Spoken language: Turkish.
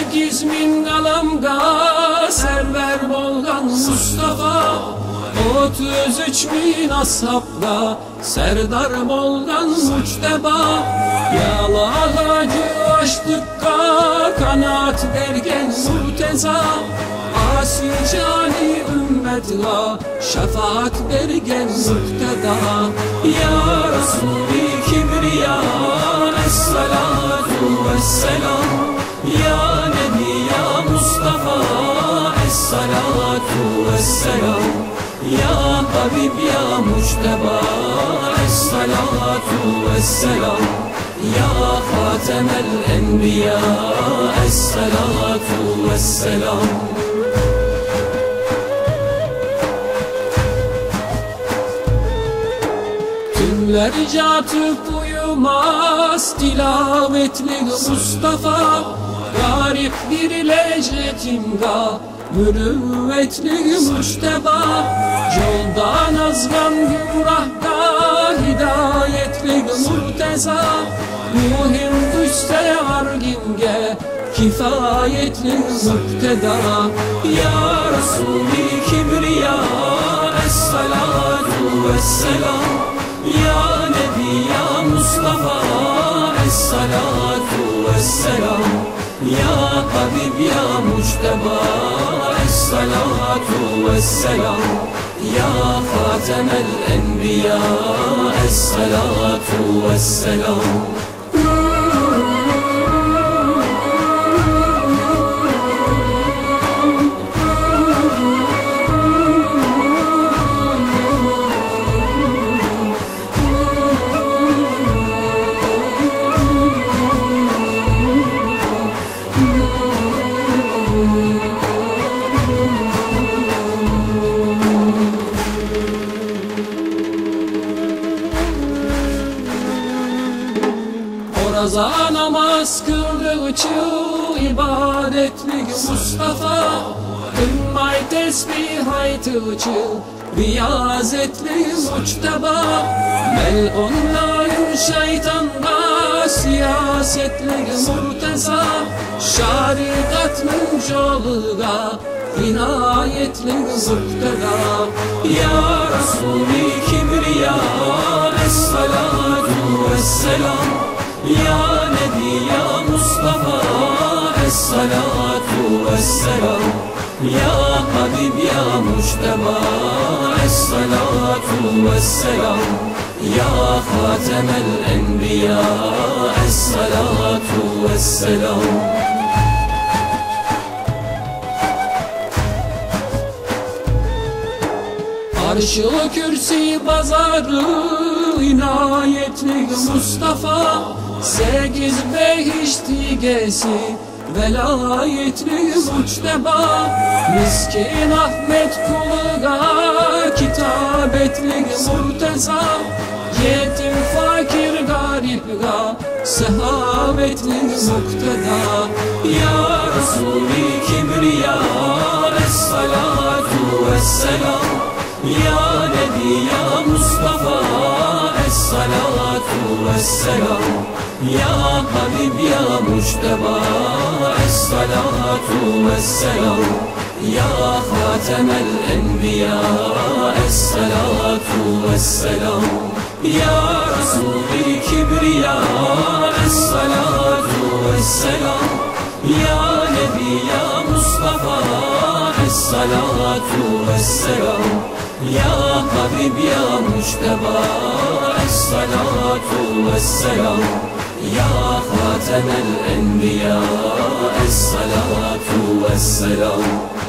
8.000 qalamqa sərvər bolğan Mustafa, 33.000 ashabqa sərdar bolğan Muctəba. Yalağa güvaşlıqqa kanat vergen Murteza, asi cani ümmetla şefaat vergen Muqtada. Ya Resulü Kibriya, es-salatu vesselam. Ya Nebi ya Mustafa, es-salatu vesselam. Ya Habib ya Mucteba, es-salatu vesselam. Ya Hatemel Enbiya, es-salatu vesselam. Tümlerce atıp uyumaz tilavetli Mustafa, garip bir lecetimga mürüvvetli Mucteba. Yoldan azgan gümrahda hidayetli Murteza, muhim düşse argimge kifayetli Muqtada. Ya Resulü Kibriya, es-salatu vesselam. Ya Nebi ya Mustafa, es-salatu vesselam. Ya Habib ya Mucteba, es-salatu vesselam. Ya Hatemel Enbiya, es-salatu vesselam. Raza namaz kıldıkçı ibadetli Mustafa, ümmay tesbih aytıcı riyazetli Mucteba. Mel'unlayın şeytanga siyasetli Murteza, şariatının yoluga inayetli Muqtada. Ya Resulü Kibriya, es-salatu vesselam. Ya Nebi ya Mustafa, es-salatu vesselam. Ya Habib ya Mucteba, es-salatu vesselam. Ya Hatemel Enbiya, es-salatu vesselam. Arş-ı kürsi bazarı inayetli Mustafa, 8 behişti gesi velayetli Mucteba. Miskin Ahmet kuluga kitabetli Murteza, yetim fakir garipga sehavetli Muqtada. Ya Resulü Kibriya, es-salatu vesselam. Ya Nebi ya Mustafa, es-salatu vesselam. Ya Habib ya Mucteba, es-salatu vesselam. Ya Hatemel Enbiya, es-salatu vesselam. Ya Resulü Kibriya, es-salatu vesselam. Ya Nebi ya Mustafa, es-salatu vesselam. Ya Habib ya Mucteba, es-salatu vesselam. Ya Hatemel Enbiya, es-salatu vesselam.